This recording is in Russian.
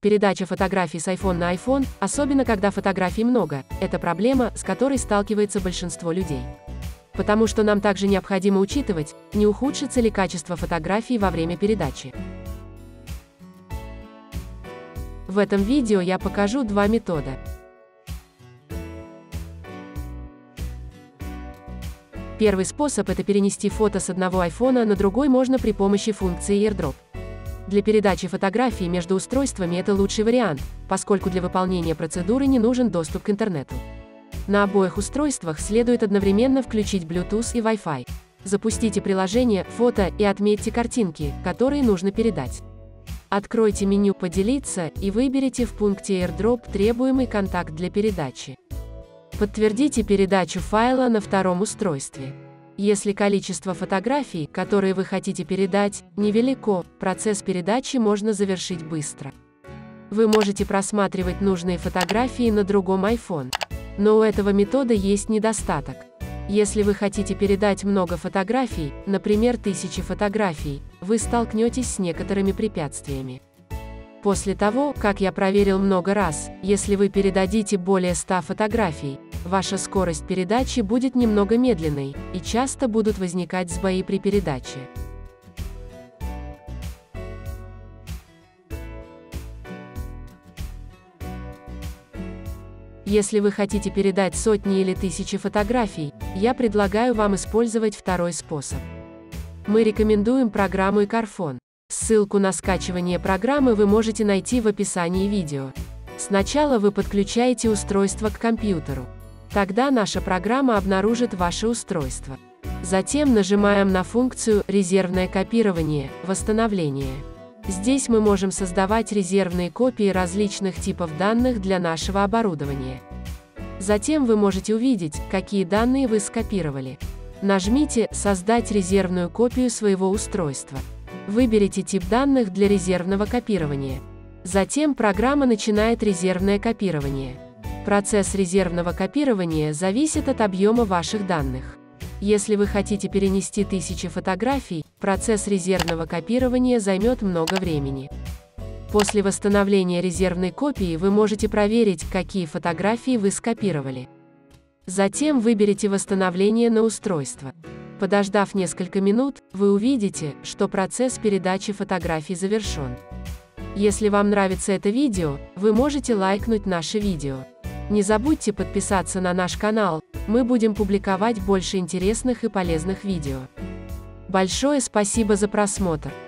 Передача фотографий с iPhone на iPhone, особенно когда фотографий много, это проблема, с которой сталкивается большинство людей. Потому что нам также необходимо учитывать, не ухудшится ли качество фотографий во время передачи. В этом видео я покажу два метода. Первый способ – это перенести фото с одного айфона на другой можно при помощи функции AirDrop. Для передачи фотографий между устройствами это лучший вариант, поскольку для выполнения процедуры не нужен доступ к интернету. На обоих устройствах следует одновременно включить Bluetooth и Wi-Fi. Запустите приложение «Фото» и отметьте картинки, которые нужно передать. Откройте меню «Поделиться» и выберите в пункте AirDrop требуемый контакт для передачи. Подтвердите передачу файла на втором устройстве. Если количество фотографий, которые вы хотите передать, невелико, процесс передачи можно завершить быстро. Вы можете просматривать нужные фотографии на другом iPhone. Но у этого метода есть недостаток. Если вы хотите передать много фотографий, например, 1000 фотографий, вы столкнетесь с некоторыми препятствиями. После того, как я проверил много раз, если вы передадите более 100 фотографий, ваша скорость передачи будет немного медленной, и часто будут возникать сбои при передаче. Если вы хотите передать сотни или тысячи фотографий, я предлагаю вам использовать второй способ. Мы рекомендуем программу iCarphone. Ссылку на скачивание программы вы можете найти в описании видео. Сначала вы подключаете устройство к компьютеру. Тогда наша программа обнаружит ваше устройство. Затем нажимаем на функцию «Резервное копирование», «Восстановление». Здесь мы можем создавать резервные копии различных типов данных для нашего оборудования. Затем вы можете увидеть, какие данные вы скопировали. Нажмите «Создать резервную копию своего устройства». Выберите тип данных для резервного копирования. Затем программа начинает резервное копирование. Процесс резервного копирования зависит от объема ваших данных. Если вы хотите перенести 1000 фотографий, процесс резервного копирования займет много времени. После восстановления резервной копии вы можете проверить, какие фотографии вы скопировали. Затем выберите восстановление на устройство. Подождав несколько минут, вы увидите, что процесс передачи фотографий завершен. Если вам нравится это видео, вы можете лайкнуть наше видео. Не забудьте подписаться на наш канал, мы будем публиковать больше интересных и полезных видео. Большое спасибо за просмотр!